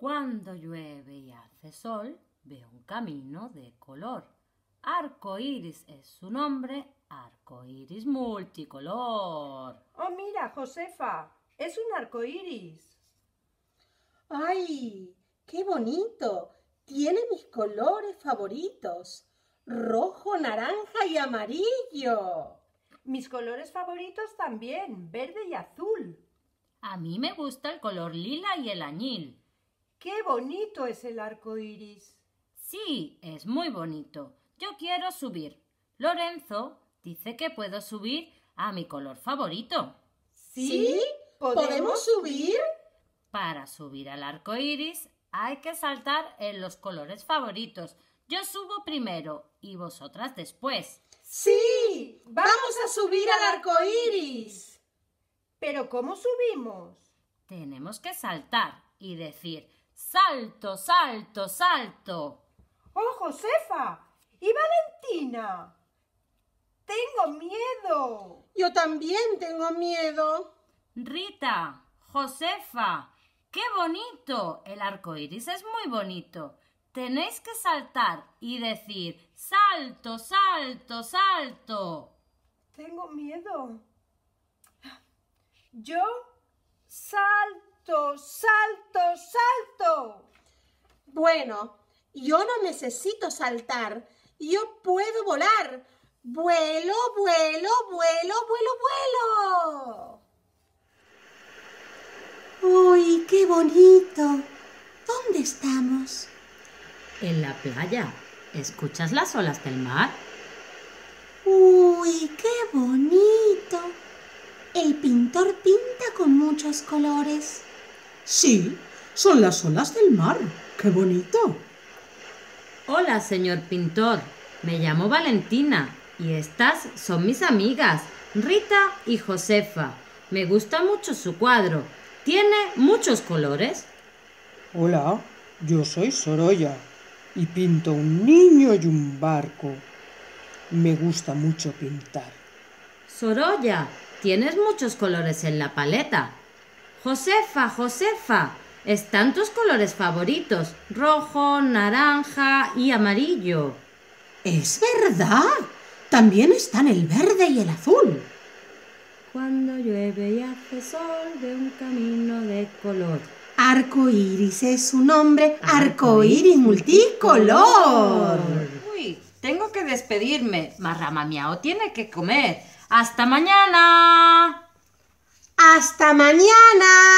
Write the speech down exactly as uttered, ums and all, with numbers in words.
Cuando llueve y hace sol, veo un camino de color. Arco iris es su nombre, arco iris multicolor. Oh, mira, Josefa, es un arco iris. ¡Ay, qué bonito! Tiene mis colores favoritos, rojo, naranja y amarillo. Mis colores favoritos también, verde y azul. A mí me gusta el color lila y el añil. ¡Qué bonito es el arco iris! Sí, es muy bonito. Yo quiero subir. Lorenzo dice que puedo subir a mi color favorito. ¿Sí? ¿Podemos subir? Para subir al arco iris hay que saltar en los colores favoritos. Yo subo primero y vosotras después. ¡Sí! ¡Vamos a subir al arco iris! ¿Pero cómo subimos? Tenemos que saltar y decir ¡salto, salto, salto! ¡Oh, Josefa! ¡Y Valentina! ¡Tengo miedo! Yo también tengo miedo. Rita, Josefa, ¡qué bonito! El arco iris es muy bonito. Tenéis que saltar y decir ¡salto, salto, salto! Tengo miedo. Yo salto, salto, salto. Bueno, yo no necesito saltar. Yo puedo volar. Vuelo, vuelo, vuelo, vuelo, vuelo. ¡Uy, qué bonito! ¿Dónde estamos? En la playa. ¿Escuchas las olas del mar? ¡Uy, qué bonito! El pintor pinta con muchos colores. Sí, son las olas del mar. ¡Qué bonito! Hola, señor pintor. Me llamo Valentina y estas son mis amigas, Rita y Josefa. Me gusta mucho su cuadro. Tiene muchos colores. Hola, yo soy Sorolla y pinto un niño y un barco. Me gusta mucho pintar. Sorolla, tienes muchos colores en la paleta. Josefa, Josefa, están tus colores favoritos, rojo, naranja y amarillo. ¡Es verdad! También están el verde y el azul. Cuando llueve y hace sol, veo un camino de color. Arco iris es su nombre, arco iris multicolor. Uy, tengo que despedirme. Marrama Miau tiene que comer. ¡Hasta mañana! ¡Hasta mañana!